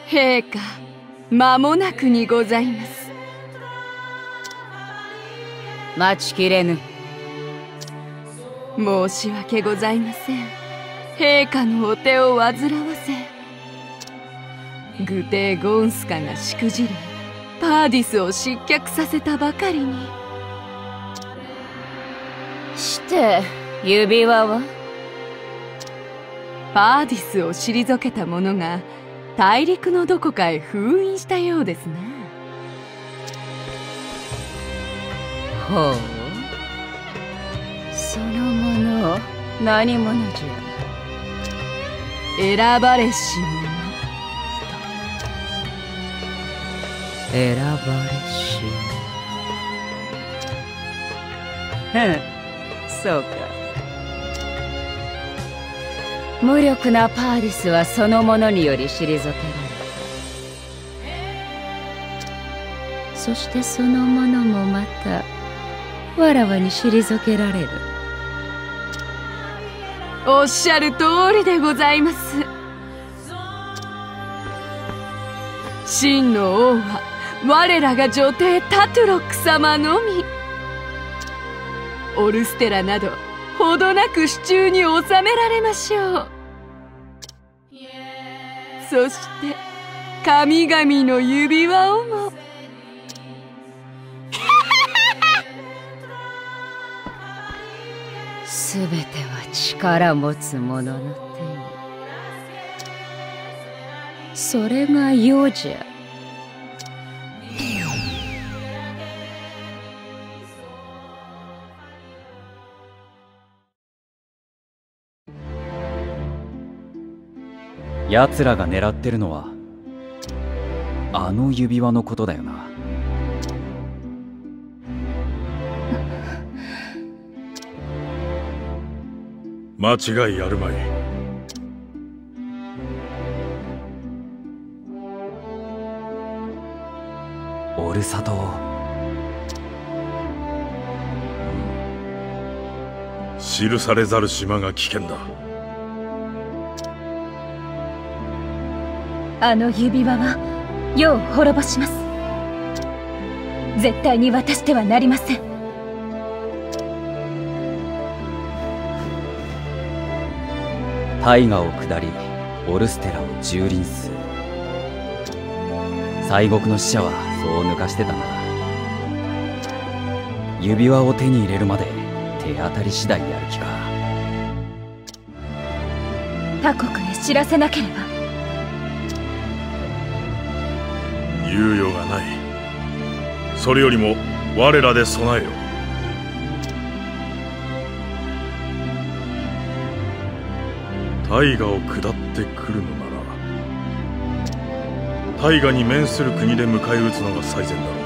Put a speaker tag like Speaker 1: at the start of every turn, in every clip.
Speaker 1: 陛下、間もなくにございます。
Speaker 2: 待ちきれぬ。
Speaker 1: 申し訳ございません。陛下のお手を煩わせ、グテー・ゴンスカがしくじりパーディスを失脚させたばかりに。
Speaker 2: して指輪は？
Speaker 1: パーディスを退けた者が大陸のどこかへ封印したようですね。
Speaker 2: ほう、その者何者じゃ？
Speaker 1: 選ばれし者。
Speaker 2: 選ばれし。そうか。無力なパーディスはその者により退けられ、そしてその者もまたわらわに退けられる。
Speaker 1: おっしゃる通りでございます。真の王は我らが女帝タトゥロック様のみ。オルステラなどほどなく手中に収められましょう。そして神々の指輪をも。
Speaker 2: すべては力持つ者の手に。それが世じゃ。
Speaker 3: 奴らが狙ってるのはあの指輪のことだよな。
Speaker 4: 間違いあるまい。
Speaker 3: オルサ島。
Speaker 4: 記されざる島が危険だ。
Speaker 5: あの指輪は世を滅ぼします。絶対に渡してはなりません。
Speaker 3: 大河を下りオルステラを蹂躙す。西国の使者はそう抜かしてたな。指輪を手に入れるまで手当たり次第やる気か。
Speaker 5: 他国へ知らせなければ。
Speaker 4: 猶予がない。それよりも我らで備えよ。大河を下ってくるのなら大河に面する国で迎え撃つのが最善だろ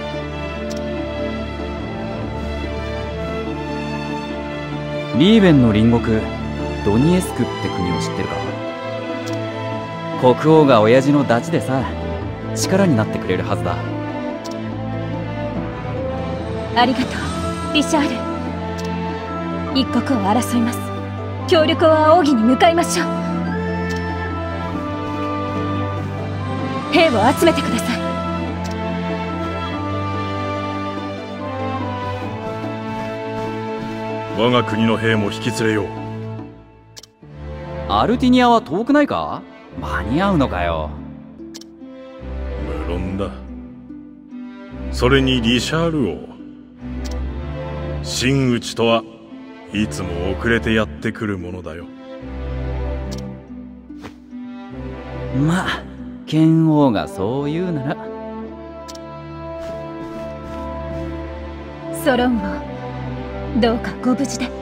Speaker 3: う。リーベンの隣国ドニエスクって国を知ってるか？国王が親父のダチでさ、力になってくれるはずだ。
Speaker 5: ありがとう、リシャール。一国を争います。協力を仰ぎに向かいましょう。兵を集めてください。
Speaker 4: 我が国の兵も引き連れよう。
Speaker 3: アルティニアは遠くないか？間に合うのかよ。
Speaker 4: 無論だ。それにリシャール王、真打ちとはいつも遅れてやってくるものだよ。
Speaker 3: まあ剣王がそう言うなら。
Speaker 5: ソロン王、どうかご無事で。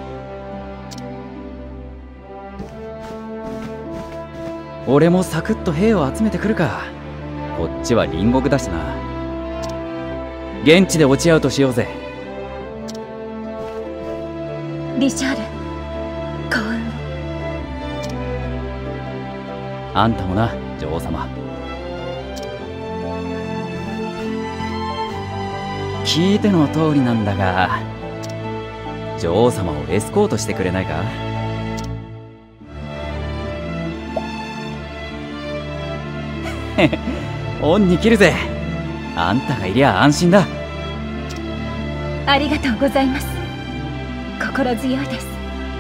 Speaker 3: 俺もサクッと兵を集めてくるか。こっちは隣国だしな。現地で落ち合うとしようぜ。
Speaker 5: リシャール、幸運。
Speaker 3: あんたもな、女王様。聞いての通りなんだが、女王様をエスコートしてくれないか？ 恩に切るぜ。あんたがいりゃ安心だ。
Speaker 5: ありがとうございます。心強いです。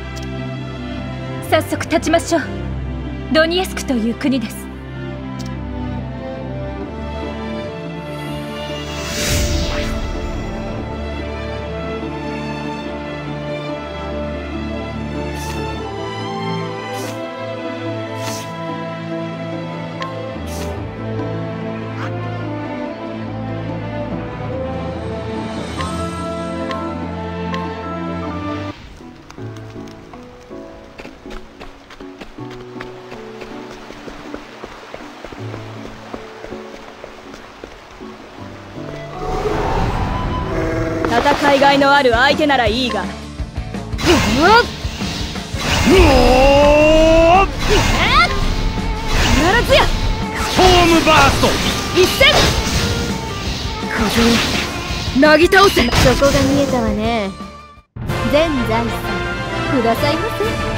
Speaker 5: 早速立ちましょう。ドニエスクという国です。
Speaker 1: 戦いがいのある相手ならいいが、必ずや
Speaker 4: ホームバースト
Speaker 1: 一戦風をなぎ倒せ。
Speaker 6: そこが見えたわね。全財産くださいませ。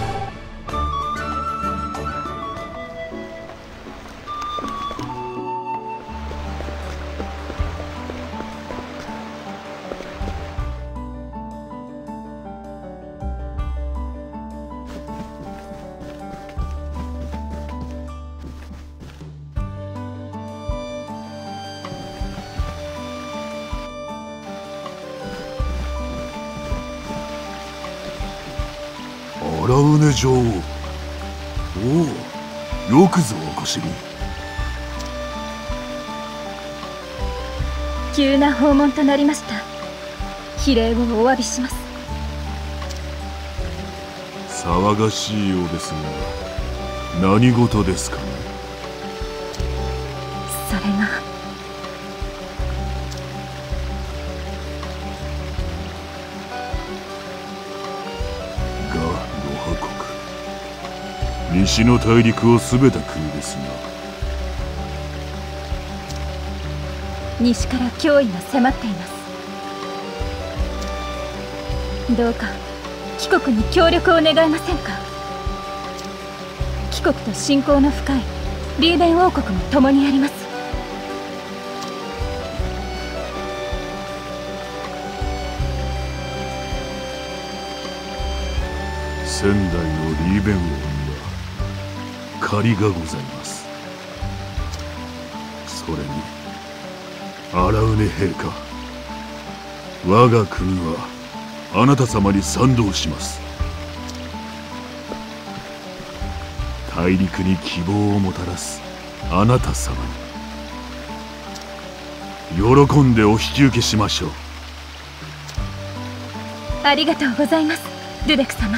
Speaker 7: アラウネ女王。おお、よくぞお越しに。
Speaker 5: 急な訪問となりました。非礼をお詫びします。
Speaker 7: 騒がしいようですが、何事ですかね。
Speaker 5: それが
Speaker 7: 西の大陸を全て国ですが、
Speaker 5: 西から脅威が迫っています。どうか貴国に協力を願えませんか。貴国と親交の深いリーベン王国も共にあります。
Speaker 7: 仙台のリーベン王には借りがございます。それにアラウネ陛下、我が国はあなた様に賛同します。大陸に希望をもたらすあなた様に喜んでお引き受けしましょう。
Speaker 5: ありがとうございます、ルデク様。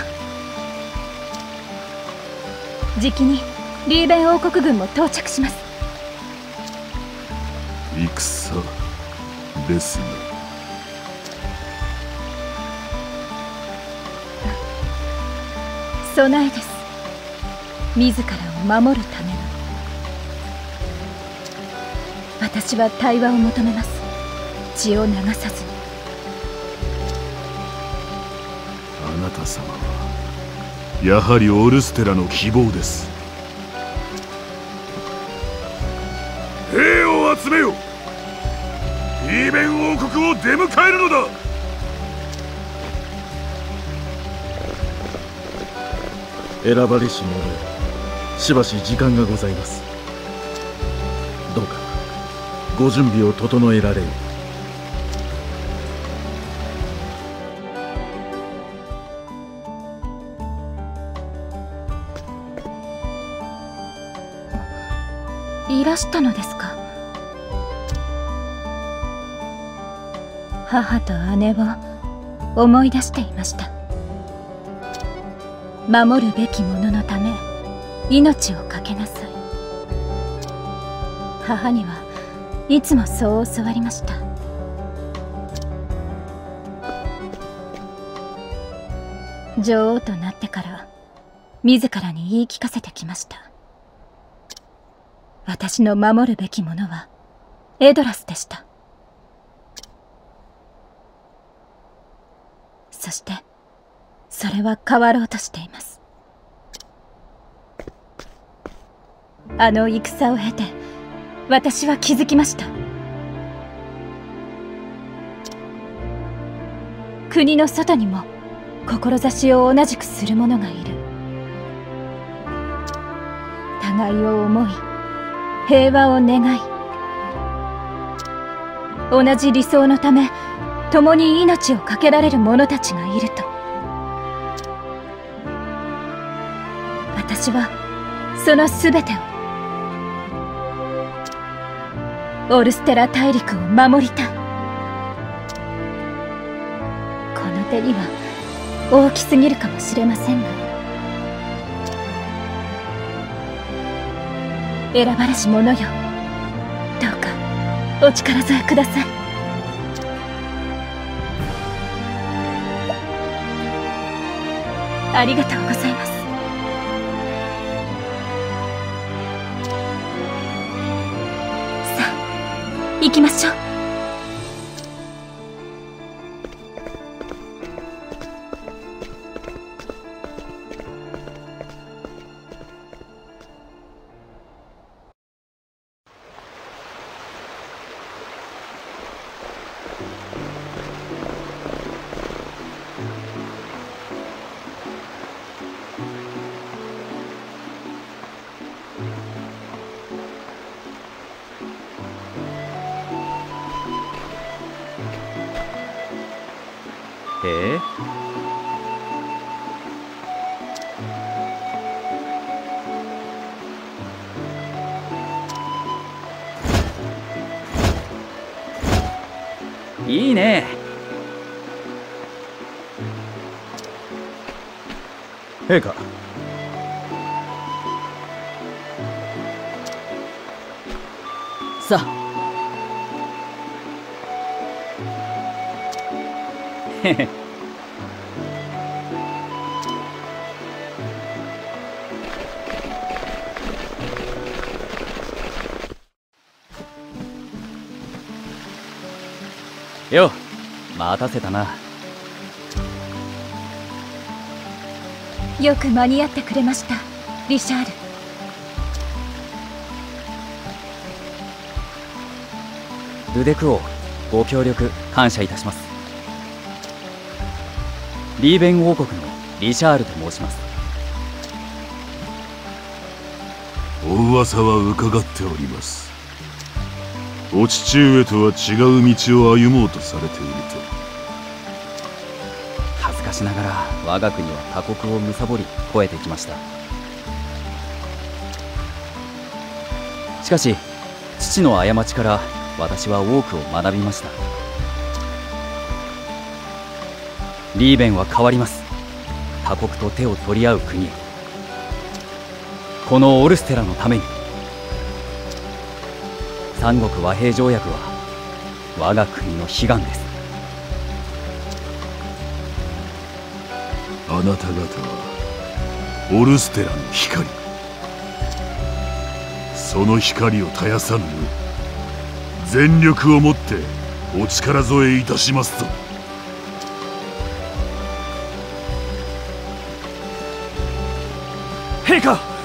Speaker 5: じきにリーベン王国軍も到着します。
Speaker 7: 戦ですね。
Speaker 5: 備えです。自らを守るための。私は対話を求めます。血を流さずに。
Speaker 7: あなた様はやはりオルステラの希望です。兵を集めよ。リーベン王国を出迎えるのだ。
Speaker 8: 選ばれし者よ、しばし時間がございます。どうかご準備を整えられよ。
Speaker 5: いらしたのですか。母と姉を思い出していました。守るべき者のため命を懸けなさい。母にはいつもそう教わりました。女王となってから自らに言い聞かせてきました。私の守るべきものはエドラスでした。そしてそれは変わろうとしています。あの戦を経て私は気づきました。国の外にも志を同じくする者がいる。互いを思い、平和を願い、同じ理想のため共に命を懸けられる者たちがいると。私はその全てを、オルステラ大陸を守りたい。この手には大きすぎるかもしれませんが、選ばれし者よ、どうかお力添えください。ありがとうございます。さあ、行きましょう。
Speaker 3: へえ。いいね。
Speaker 8: 陛下。
Speaker 3: さあ。へへ。よ、待たせたな。
Speaker 5: よく間に合ってくれました、リシャール。
Speaker 3: ルデク王、ご協力感謝いたします。リーベン王国のリシャールと申します。
Speaker 7: お噂は伺っております。お父上とは違う道を歩もうとされていると。
Speaker 3: 恥ずかしながら我が国は他国を貪り超えてきました。しかし父の過ちから私は多くを学びました。リーベンは変わります。他国と手を取り合う国へ。このオルステラのために。三国和平条約は我が国の悲願です。
Speaker 7: あなた方はオルステラの光。その光を絶やさぬよう全力をもってお力添えいたしますぞ。
Speaker 8: 陛下。